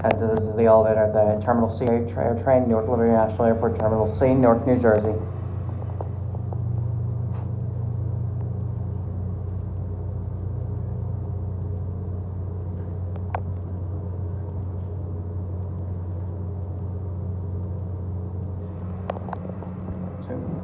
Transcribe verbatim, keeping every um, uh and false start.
And this is the elevator at the Terminal C AirTrain, Newark Liberty National Airport, Terminal C, Newark, New Jersey. Two.